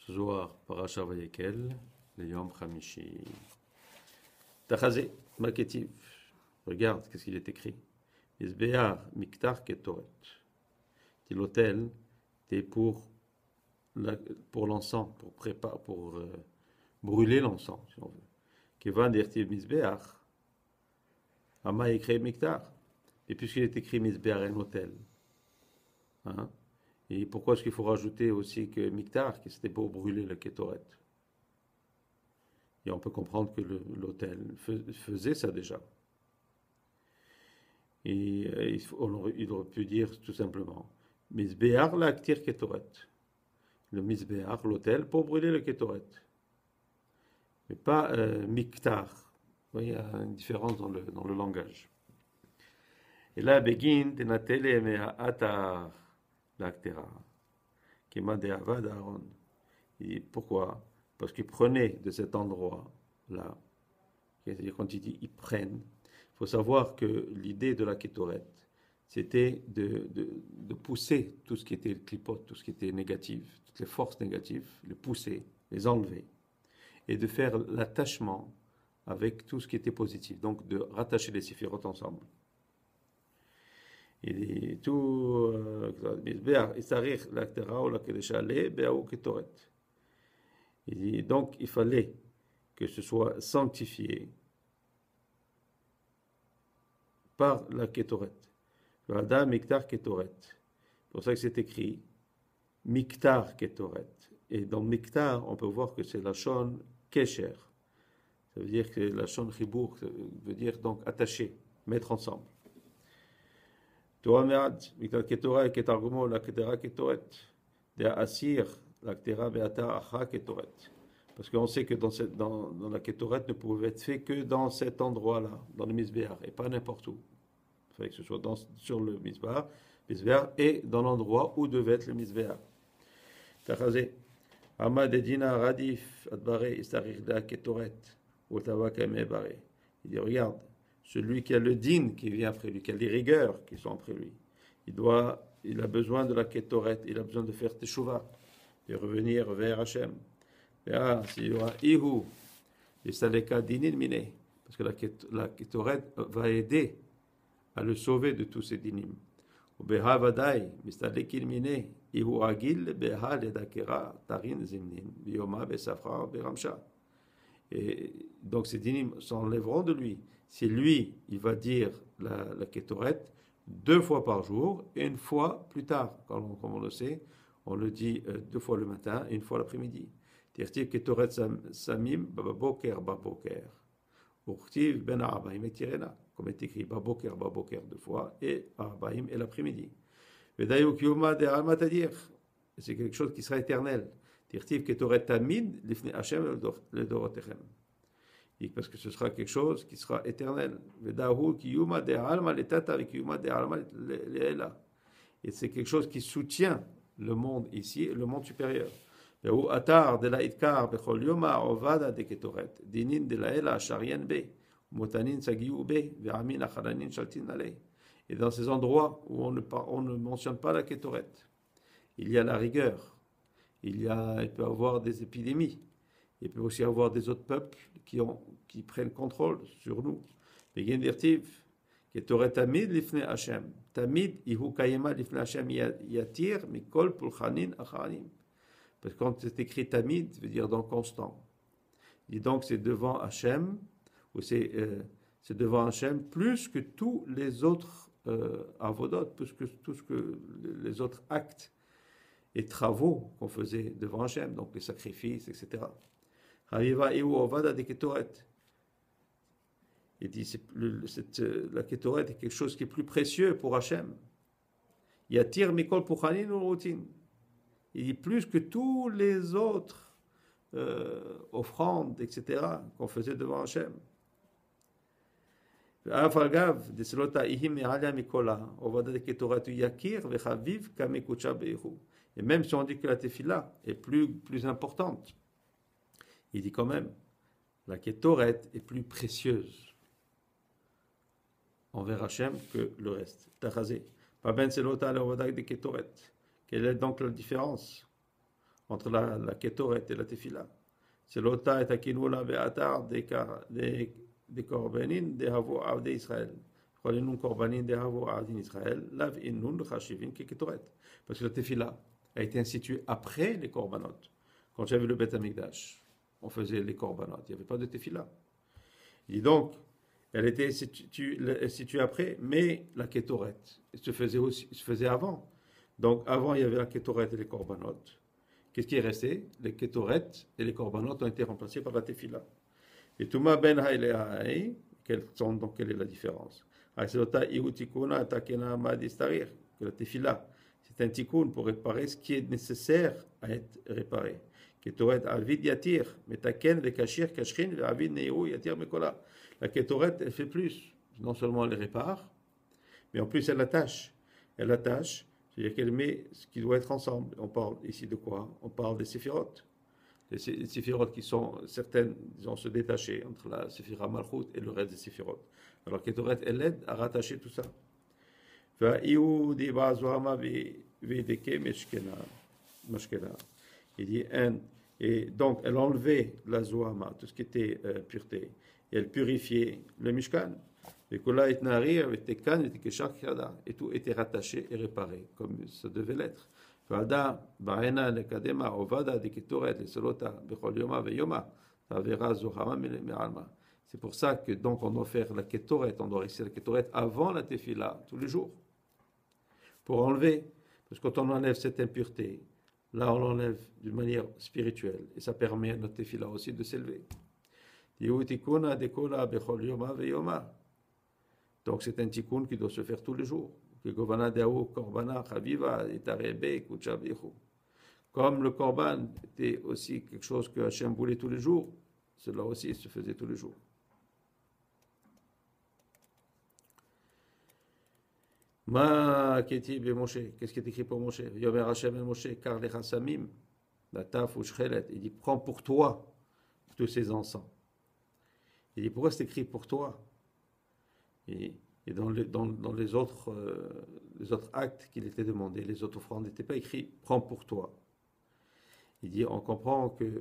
Zohar, Parasha Vayekel, le Yom Hamishi. Tachazé, Maketiv. Regarde, qu'est-ce qu'il est écrit. Isbear, Miktar, Ketoret. C'est l'autel, c'est pour l'encens, pour préparer, pour brûler l'encens, si on veut. Kevan dertiv Misbear, Ama écrit Miktar. Et puisqu'il est écrit Misbear, un autel. Hein? Et pourquoi est-ce qu'il faut rajouter aussi que Miktar, que c'était pour brûler le Ketoret? Et on peut comprendre que l'autel faisait ça déjà. Et il aurait pu dire tout simplement Misbéar la Aktir Ketoret. Le Misbéar, l'autel, pour brûler le Ketoret. Mais pas Miktar. Vous voyez, il y a une différence dans le langage. Et là, Begin, Tenatele Mea Atar l'Aktera. Kema de Avad Aaron. Et pourquoi? Parce qu'ils prenaient de cet endroit-là, c'est-à-dire quand il dit ils prennent, il faut savoir que l'idée de la kétoret, c'était de pousser tout ce qui était clipote, tout ce qui était négatif, toutes les forces négatives, les pousser, les enlever, et de faire l'attachement avec tout ce qui était positif, donc de rattacher les séphirotes ensemble. Et tout, et donc, il fallait que ce soit sanctifié par la Ketoret. Vada Miktar Ketoret. C'est pour ça que c'est écrit Miktar Ketoret. Et dans Miktar, on peut voir que c'est la Shon Kesher. Ça veut dire que la Shon Chibour, ça veut dire donc attacher, mettre ensemble. Torah Mead, Miktar Ketoret, Ketargumo, la Ketera Ketoret. De Asir, la Ketera Beata Acha Ketoret. Parce qu'on sait que dans la Ketoret ne pouvait être fait que dans cet endroit-là, dans le Misbéar, et pas n'importe où. Il fallait que ce soit sur le Misbéar et dans l'endroit où devait être le Misbéar. Tachazé. Amad Edina Radif Adbare Istarir da Ketoret. Il dit, regarde, celui qui a le din qui vient après lui, qui a les rigueurs qui sont après lui, il a besoin de la Ketoret, il a besoin de faire Teshuvah, de revenir vers Hachem. S'il y aura Ihu, et Saleka Dinin Mine, parce que la Ketoret va aider à le sauver de tous ces dinim. Beha Vadai, Mistalekin Mine, Ihu Agil, Beha Ledakera, Tarin Zimnin, Bioma, Besafra, Beramsha. Et donc ces dinim s'enlèveront de lui. Si lui, il va dire la Ketoret 2 fois par jour et une fois plus tard, comme on le sait, on le dit 2 fois le matin et une fois l'après-midi. Tirtiv Ketoret Samim, Baboker, Baboker. Urtiv Ben Arbaim et Tirena, comme est écrit Baboker, Baboker 2 fois et Arbaim et l'après-midi. Vedayuk Yuma de Almatadir, c'est quelque chose qui sera éternel. Tirtiv Ketoret Tamid, Lifne Hashem le Dorotechem. Parce que ce sera quelque chose qui sera éternel. Vedahu Kiyuma de Alma Letata avec Kiyuma de Alma Leela. Et c'est quelque chose qui soutient le monde ici, le monde supérieur. והוא אתר דלעיקר בכל יומא עובדא דקטורת דינין דלעילא שריין בה ומותנין סגיעו בה ועמין החננין שלטין עליה. Et dans ces endroits où on ne mentionne pas la Kétoret, il y a la rigueur, il peut y avoir des épidémies, il peut aussi y avoir des autres peuples qui prennent contrôle sur nous. Begin dirtiv, Kétoret tamid lifne Hashem, tamid ihu kayema lifne Hashem yatir mikol pulchanin achanim. Parce que quand c'est écrit tamid, ça veut dire dans constant. Et donc c'est devant Hachem, ou c'est devant Hachem plus que tous les autres avodot, plus que tout ce que les autres actes et travaux qu'on faisait devant Hachem, donc les sacrifices, etc. Haviva Ehu Ovada de Ketoret. Il dit la Ketoret est quelque chose qui est plus précieux pour Hachem. Yatir mikol puchanin ou routine. Il dit plus que tous les autres offrandes, etc., qu'on faisait devant Hachem. Et même si on dit que la tefila est plus importante, il dit quand même, la Ketoret est plus précieuse envers Hachem que le reste. Tachazé. Pas ben selota le wadak de Ketoret. Quelle est donc la différence entre la Ketoret et la Tefila. C'est l'ota et akinula be'atar des korbanin de havo avde Israël. Cholinun korbanin de havo avdin Israël, lav innun chashivin ke Ketoret. Parce que la Tefila a été instituée après les korbanot. Quand j'avais le Beth Amikdash, on faisait les korbanot. Il n'y avait pas de Tefila. Et donc, elle était située après, mais la Ketoret se faisait avant. Donc, avant, il y avait la Ketoret et les korbanot. Qu'est-ce qui est resté? Les Ketoret et les korbanot ont été remplacés par la Tefila. Et Touma ben haï, quelle est la différence? Que la Tefila, c'est un tikkun pour réparer ce qui est nécessaire à être réparé. Ketoret avid yatir, metaken vekashir kashrin avid neiru yatir mekola. La Ketoret, elle fait plus. Non seulement elle répare, mais en plus elle attache. Elle attache, c'est-à-dire qu'elle met ce qui doit être ensemble. On parle ici de quoi? On parle des séphirotes. Les séphirotes qui sont certaines, disons, se détacher entre la séphira malchut et le reste des séphirotes. Alors Ketoret, elle aide à rattacher tout ça. Il dit et donc elle enlevait la zohama, tout ce qui était pureté, et elle purifiait le mishkan. Et tout était rattaché et réparé, comme ça devait l'être. C'est pour ça que donc on doit faire la ketoret, on doit réciter la ketoret avant la tefila, tous les jours, pour enlever, parce que quand on enlève cette impureté, là on l'enlève d'une manière spirituelle, et ça permet à notre tefila aussi de s'élever. Donc c'est un tikkun qui doit se faire tous les jours. Comme le korban était aussi quelque chose que Hachem voulait tous les jours, cela aussi se faisait tous les jours. Qu'est-ce qui est écrit pour Moshe? Yomer Hachem el Moshe, car les chassamim, la taf ou shchelet, il dit prends pour toi tous ces encens. Il dit pourquoi c'est écrit pour toi? Et dans les autres actes qu'il était demandé, les autres offrandes n'étaient pas écrits prends pour toi. Il dit on comprend que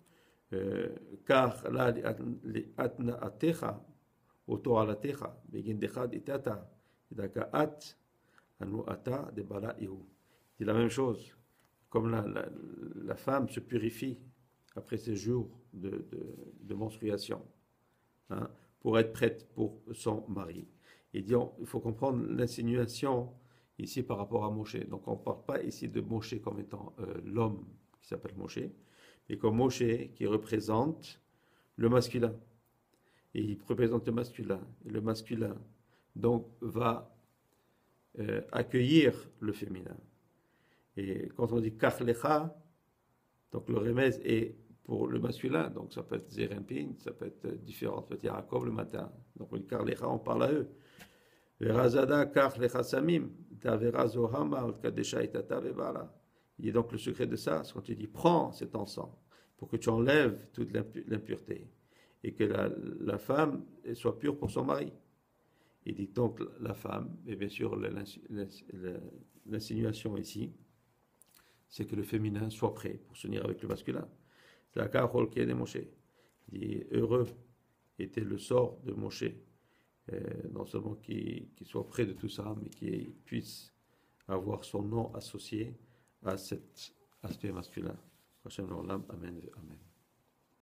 car là les atna atecha auto alatecha begin dechad itata idakaat anu ata de bala ihu. C'est la même chose, comme la femme se purifie après ses jours de menstruation, hein, pour être prête pour son mari. Il dit il faut comprendre l'insinuation ici par rapport à Moshe. Donc on ne parle pas ici de Moshe comme étant l'homme qui s'appelle Moshe, mais comme Moshe qui représente le masculin. Et il représente le masculin. Et le masculin donc va accueillir le féminin. Et quand on dit Kachlecha, donc le remez est pour le masculin, donc ça peut être Zerempin, ça peut être différent, ça peut être Yaakov le matin. Donc on dit Kachlecha, on parle à eux. Verazada Kachlecha Samim, Tavera Zohama, Kadesha Itata Vebala. Il y a donc le secret de ça, c'est quand tu dis prends cet encens pour que tu enlèves toute l'impureté et que la femme soit pure pour son mari. Il dit donc la femme, et bien sûr l'insinuation ici, c'est que le féminin soit prêt pour s'unir avec le masculin. C'est la carole qui est de Moshe. Il dit heureux était le sort de Moshe, non seulement qu'il soit près de tout ça, mais qu'il puisse avoir son nom associé à cet aspect masculin. Amen. Amen.